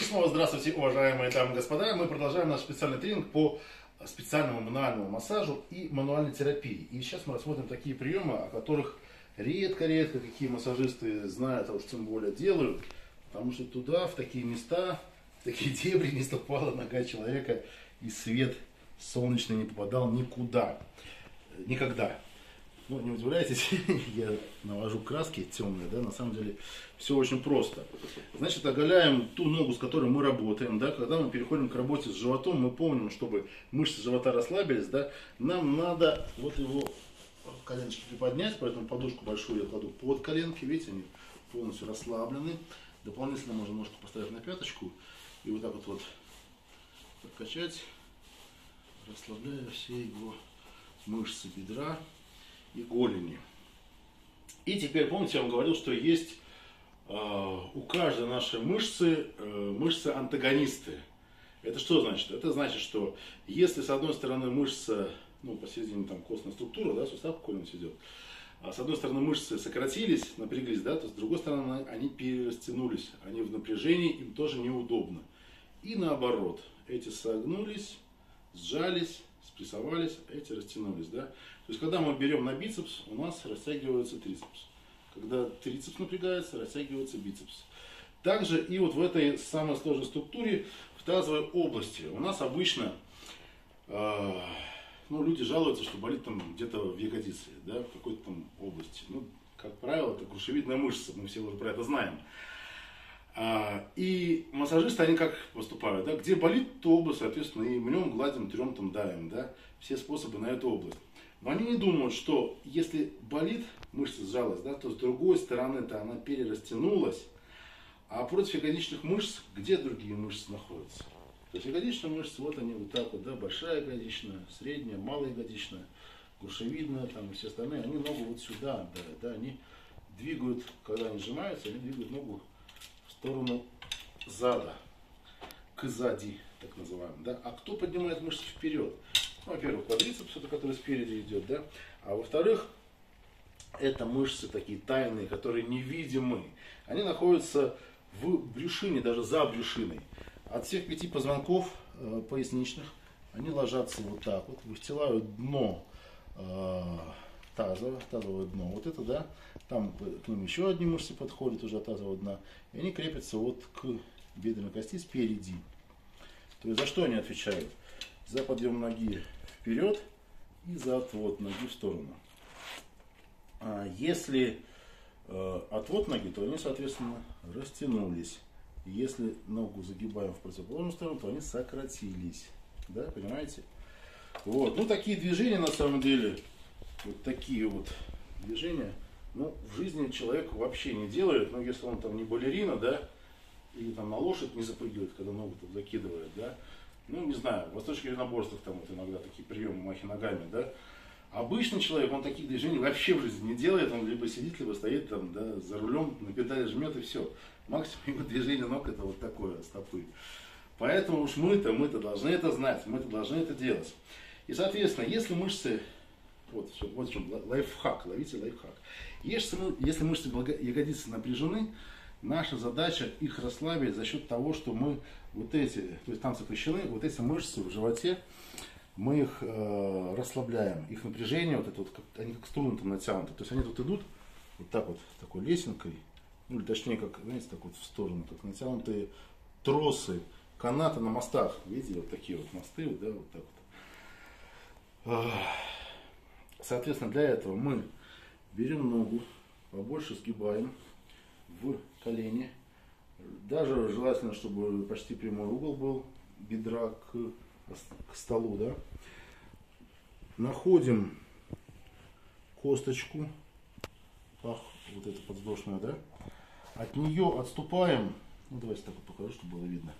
снова здравствуйте, уважаемые дамы и господа. Мы продолжаем наш специальный тренинг по специальному мануальному массажу и мануальной терапии. И сейчас мы рассмотрим такие приемы, о которых редко-редко какие массажисты знают, а уж тем более делают. Потому что туда, в такие места, в такие дебри не ступала нога человека, и свет солнечный не попадал никуда. Никогда. Ну, не удивляйтесь, я навожу краски темные, да, на самом деле все очень просто. Значит, оголяем ту ногу, с которой мы работаем, да, когда мы переходим к работе с животом, мы помним, чтобы мышцы живота расслабились, да, нам надо вот его коленочки приподнять, поэтому подушку большую я кладу под коленки, видите, они полностью расслаблены. Дополнительно можно ножку поставить на пяточку и вот так вот подкачать, расслабляя все его мышцы бедра и голени. И теперь, помните, я вам говорил, что есть у каждой нашей мышцы антагонисты. Это что значит? Это значит, что если с одной стороны мышца, ну, посередине там костная структура, да, сустав какой-нибудь идет, а с одной стороны мышцы сократились, напряглись, да, то с другой стороны они перерастянулись, они в напряжении, им тоже неудобно. И наоборот, эти согнулись, сжались, спрессовались, эти растянулись, да. То есть, когда мы берем на бицепс, у нас растягивается трицепс. Когда трицепс напрягается, растягивается бицепс. Также и вот в этой самой сложной структуре, в тазовой области, у нас обычно, люди жалуются, что болит там где-то в ягодице, да, в какой-то там области. Ну, как правило, это грушевидная мышца, мы все уже про это знаем. И массажисты, они как поступают, да, где болит, то область, соответственно, и мнем, гладим, трем, там, давим, да, все способы на эту область. Но они не думают, что если болит, мышца сжалась, да, то с другой стороны-то она перерастянулась, а против ягодичных мышц, где другие мышцы находятся? То есть ягодичные мышцы, вот они вот так вот, да, большая ягодичная, средняя, малая ягодичная, грушевидная, там и все остальные, они ногу вот сюда, да, они двигают, когда они сжимаются, они двигают ногу в сторону зада, к сзади, так называемым, да. А кто поднимает мышцы вперед? Ну, во-первых, квадрицепс, это который спереди идет, да, а во-вторых, это мышцы такие тайные, которые невидимы. Они находятся в брюшине, даже за брюшиной. От всех 5 позвонков поясничных они ложатся вот так вот, выстилают дно тазовое дно. Вот это, да, там к ним еще одни мышцы подходят уже от тазового дна, и они крепятся вот к бедренной кости спереди. То есть за что они отвечают? За подъем ноги вперед и за отвод ноги в сторону. А если отвод ноги, то они, соответственно, растянулись. Если ногу загибаем в противоположную сторону, то они сократились. Да, понимаете? Вот. Ну, такие движения, на самом деле, вот такие вот движения, ну, в жизни человек вообще не делает, но если он там не балерина, да, или там на лошадь не запрыгивает, когда ногу там закидывает, да, ну, не знаю, в восточных единоборствах там вот иногда такие приемы махи ногами, да. Обычный человек, он таких движений вообще в жизни не делает, он либо сидит, либо стоит там, да, за рулем, на педали жмет и все. Максимум его движение ног это вот такое, стопы. Поэтому уж мы-то должны это знать, мы-то должны это делать. И, соответственно, если мышцы, вот в чем лайфхак, ловите лайфхак. Если мышцы ягодицы напряжены, наша задача их расслабить за счет того, что мы вот эти, то есть там сокращены, вот эти мышцы в животе, мы их расслабляем. Их напряжение, вот это вот, они как струны там натянуты. То есть они тут идут вот так вот, такой лесенкой, ну или точнее, как, знаете, так вот в сторону, как натянутые тросы, канаты на мостах. Видите, вот такие вот мосты, вот, да, вот так вот. Соответственно, для этого мы берем ногу, побольше сгибаем в колени. Даже желательно, чтобы почти прямой угол был бедра к столу, да. Находим косточку, вот эту подвздошную, да. От нее отступаем. Ну, давайте так вот покажу, чтобы было видно.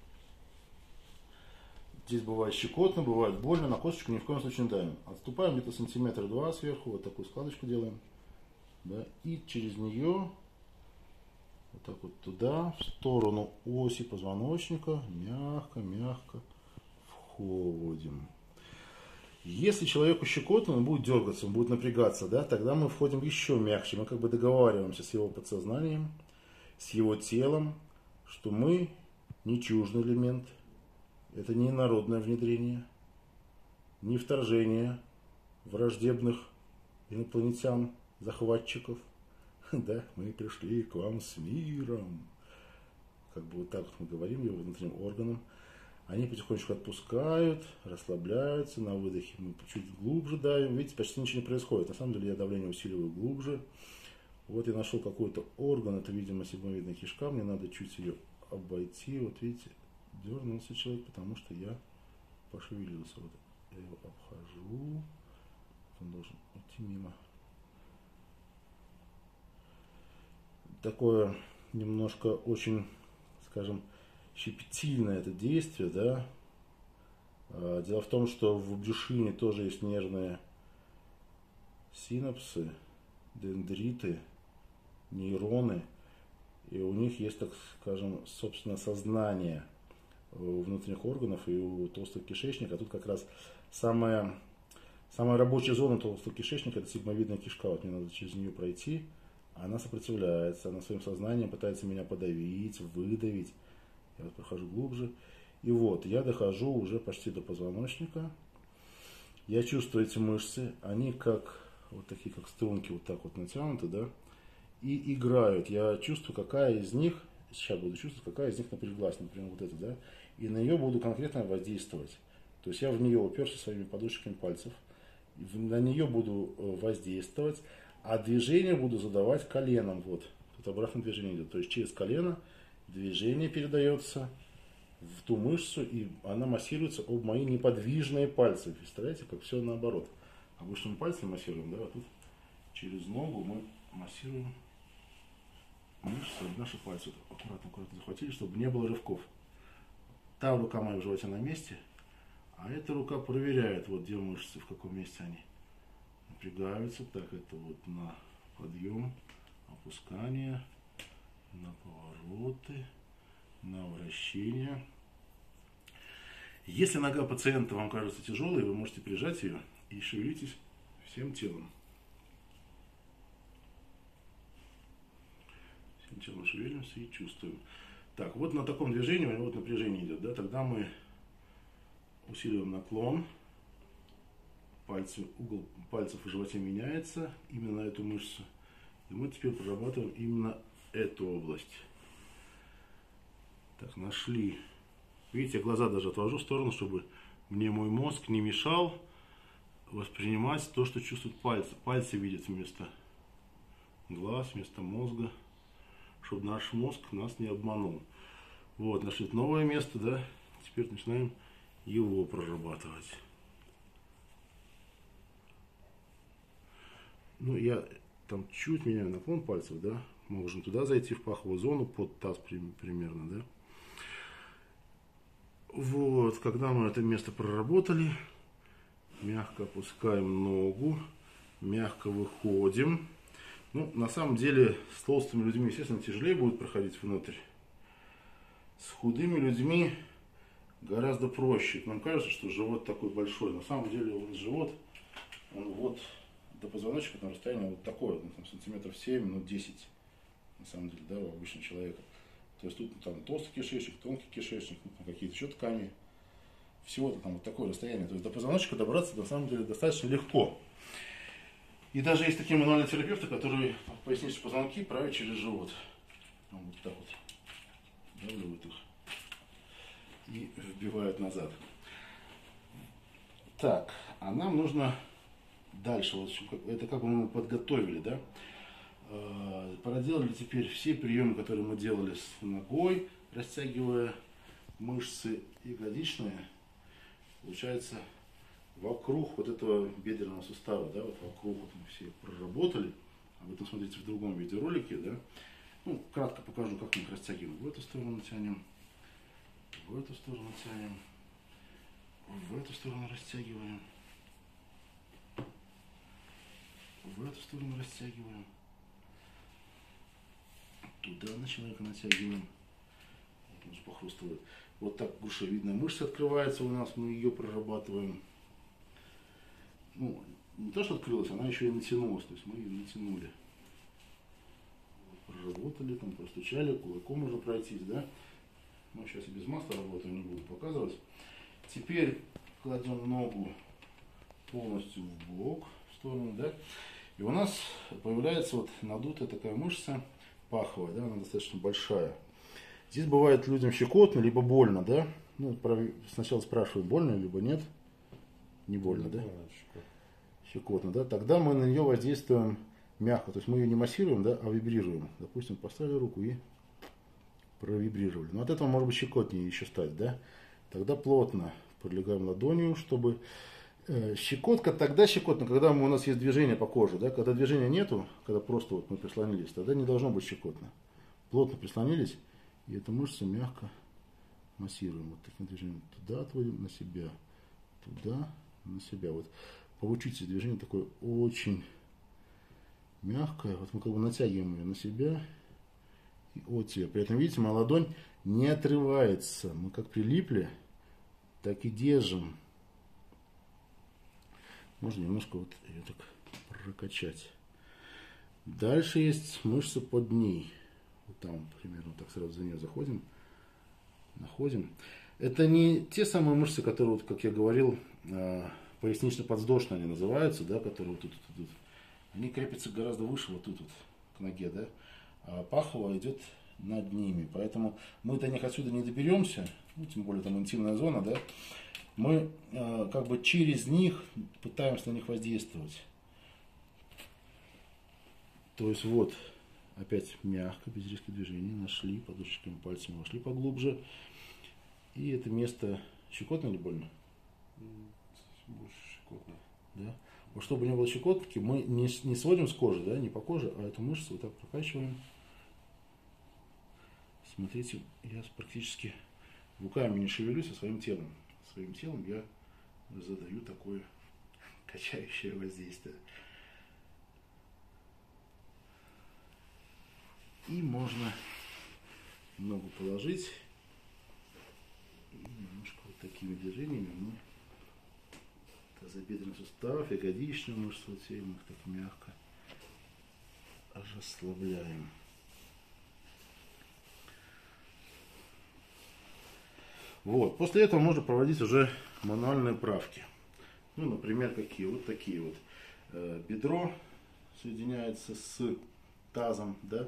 Здесь бывает щекотно, бывает больно, на косточку ни в коем случае не давим. Отступаем где-то сантиметра 2 сверху, вот такую складочку делаем, да, и через нее вот так вот туда, в сторону оси позвоночника, мягко входим. Если человеку щекотно, он будет дергаться, он будет напрягаться, да, тогда мы входим еще мягче, мы как бы договариваемся с его подсознанием, с его телом, что мы не чуждый элемент, это не инородное внедрение, не вторжение враждебных инопланетян, захватчиков. Да, мы пришли к вам с миром. Как бы вот так мы говорим его внутренним органам. Они потихонечку отпускают, расслабляются, на выдохе мы чуть глубже давим. Видите, почти ничего не происходит. На самом деле я давление усиливаю глубже. Вот я нашел какой-то орган, это, видимо, сигмовидная кишка. Мне надо чуть ее обойти. Вот видите, дернулся человек, потому что я пошевелился. Вот я его обхожу. Он должен уйти мимо. Такое немножко очень, скажем, щепетильное это действие, да. Дело в том, что в брюшине тоже есть нервные синапсы, дендриты, нейроны, и у них есть, так скажем, собственно, сознание у внутренних органов и у толстого кишечника. А тут как раз самая рабочая зона толстого кишечника — это сигмовидная кишка. Вот мне надо через нее пройти. Она сопротивляется, она своим сознанием пытается меня подавить, выдавить. Я вот прохожу глубже. И вот, я дохожу уже почти до позвоночника. Я чувствую эти мышцы, они как вот такие, как струнки, вот так вот натянуты, да, и играют. Я чувствую, какая из них, сейчас буду чувствовать, какая из них напряглась, например, вот эта, да, и на нее буду конкретно воздействовать. То есть я в нее уперся своими подушечками пальцев, на нее буду воздействовать, а движение буду задавать коленом. Вот, тут обратное движение идет. То есть через колено движение передается в ту мышцу, и она массируется об мои неподвижные пальцы. Представляете, как все наоборот. Обычно мы пальцами массируем, да, а тут через ногу мы массируем мышцы, наши пальцы. Аккуратно захватили, чтобы не было рывков. Та рука моя в животе на месте, а эта рука проверяет, вот где мышцы, в каком месте они напрягаются. Так, это вот на подъем, опускание, на повороты, на вращение. Если нога пациента вам кажется тяжелой, вы можете прижать ее и шевелитесь всем телом. Всем телом шевелимся и чувствуем. Так, вот на таком движении у него вот напряжение идет, да, тогда мы усиливаем наклон. Угол пальцев в животе меняется именно на эту мышцу. И мы теперь прорабатываем именно эту область. Так, нашли. Видите, я глаза даже отвожу в сторону, чтобы мне мой мозг не мешал воспринимать то, что чувствуют пальцы. Пальцы видят вместо глаз, вместо мозга, чтобы наш мозг нас не обманул. Вот, нашли новое место, да. Теперь начинаем его прорабатывать. Ну, я там чуть меняю наклон пальцев, да. Можем туда зайти, в паховую зону, под таз примерно, да. Вот, когда мы это место проработали, мягко опускаем ногу, мягко выходим. Ну, на самом деле, с толстыми людьми, естественно, тяжелее будет проходить внутрь. С худыми людьми гораздо проще. Нам кажется, что живот такой большой. На самом деле, живот, он вот до позвоночника на расстоянии вот такое, ну, там, сантиметров 7, ну, 10, на самом деле, да, у обычного человека. То есть тут там толстый кишечник, тонкий кишечник, какие-то еще ткани. Всего-то там вот такое расстояние. То есть до позвоночника добраться на самом деле достаточно легко. И даже есть такие мануальные терапевты, которые поясничные позвонки правят через живот. Вот так вот. Давливают их и вбивают назад. Так, а нам нужно дальше. Вот это как бы мы подготовили, да? Проделали теперь все приемы, которые мы делали с ногой, растягивая мышцы ягодичные. Получается, вокруг вот этого бедренного сустава, да, вот вокруг вот мы все проработали. Об этом смотрите в другом видеоролике, да. Ну, кратко покажу, как мы их растягиваем. В эту сторону тянем, в эту сторону тянем, в эту сторону растягиваем, в эту сторону растягиваем. Туда на человека натягиваем. Вот он же похрустывает. Вот так грушевидная мышца открывается у нас, мы ее прорабатываем. Ну, не то, что открылась, она еще и натянулась. То есть мы ее натянули. Вот, проработали, там простучали, кулаком можно пройтись, да. Ну, сейчас и без масла работаю, не буду показывать. Теперь кладем ногу полностью в бок, в сторону, да. И у нас появляется вот надутая такая мышца паховая, да, она достаточно большая. Здесь бывает людям щекотно, либо больно, да. Ну, сначала спрашивают, больно, либо нет. Не больно, да? Щекотно, да. Тогда мы на нее воздействуем мягко. То есть мы ее не массируем, да, а вибрируем. Допустим, поставили руку и провибрировали. Но от этого может быть щекотнее еще стать, да. Тогда плотно прилегаем ладонью, чтобы... Щекотка, тогда щекотно, когда у нас есть движение по коже, да. Когда движения нету, когда просто вот мы прислонились, тогда не должно быть щекотно. Плотно прислонились, и эту мышцу мягко массируем. Вот таким движением. Туда отводим, на себя. Туда, на себя. Вот получите движение такое очень мягкое. Вот мы как бы натягиваем ее на себя и от себя. При этом, видите, моя ладонь не отрывается. Мы как прилипли, так и держим. Можно немножко вот ее так прокачать. Дальше есть мышца под ней. Вот там примерно так сразу за нее заходим. Находим. Это не те самые мышцы, которые, вот, как я говорил, пояснично-подвздошные они называются, да, которые вот тут идут. Они крепятся гораздо выше, вот тут вот, к ноге, да. А паховая идет над ними. Поэтому мы до них отсюда не доберемся, ну, тем более там интимная зона, да. Мы как бы через них пытаемся на них воздействовать. То есть вот, опять мягко, без резких движений, нашли, подушечками пальцами вошли поглубже. И это место щекотно или больно? Больше щекотно. Да. Вот чтобы не было щекотки, мы не сводим с кожи, да, не по коже, а эту мышцу вот так прокачиваем. Смотрите, я практически руками не шевелюсь, а своим телом. Своим телом я задаю такое качающее воздействие. И можно ногу положить. И немножко вот такими движениями мы тазобедренный сустав, ягодичную мышцу, вот все мы их так мягко расслабляем. Вот. После этого можно проводить уже мануальные правки. Ну, например, какие? Вот такие вот. Бедро соединяется с тазом, да.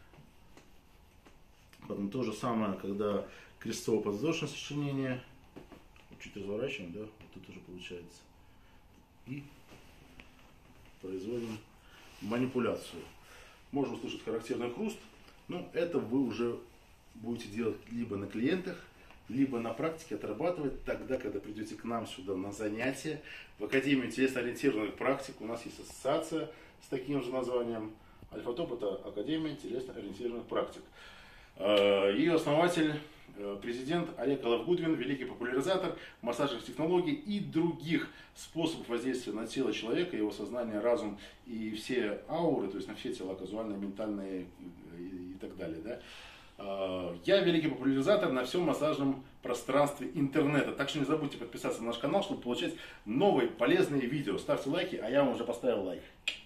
Потом то же самое, когда крестово-подвздошное сочленение. Чуть разворачиваем, да, вот тут уже получается. И производим манипуляцию. Можно услышать характерный хруст, но это вы уже будете делать либо на клиентах, либо на практике отрабатывать тогда, когда придете к нам сюда на занятия. В Академии телесно-ориентированных практик у нас есть ассоциация с таким же названием. Альфа-Топ — это Академия телесно-ориентированных практик. Ее основатель, президент Олег Алавгудвин, великий популяризатор массажных технологий и других способов воздействия на тело человека, его сознание, разум и все ауры, то есть на все тела, казуальные, ментальные и так далее. Да? Я великий популяризатор на всем массажном пространстве интернета. Так что не забудьте подписаться на наш канал, чтобы получать новые полезные видео. Ставьте лайки, а я вам уже поставил лайк.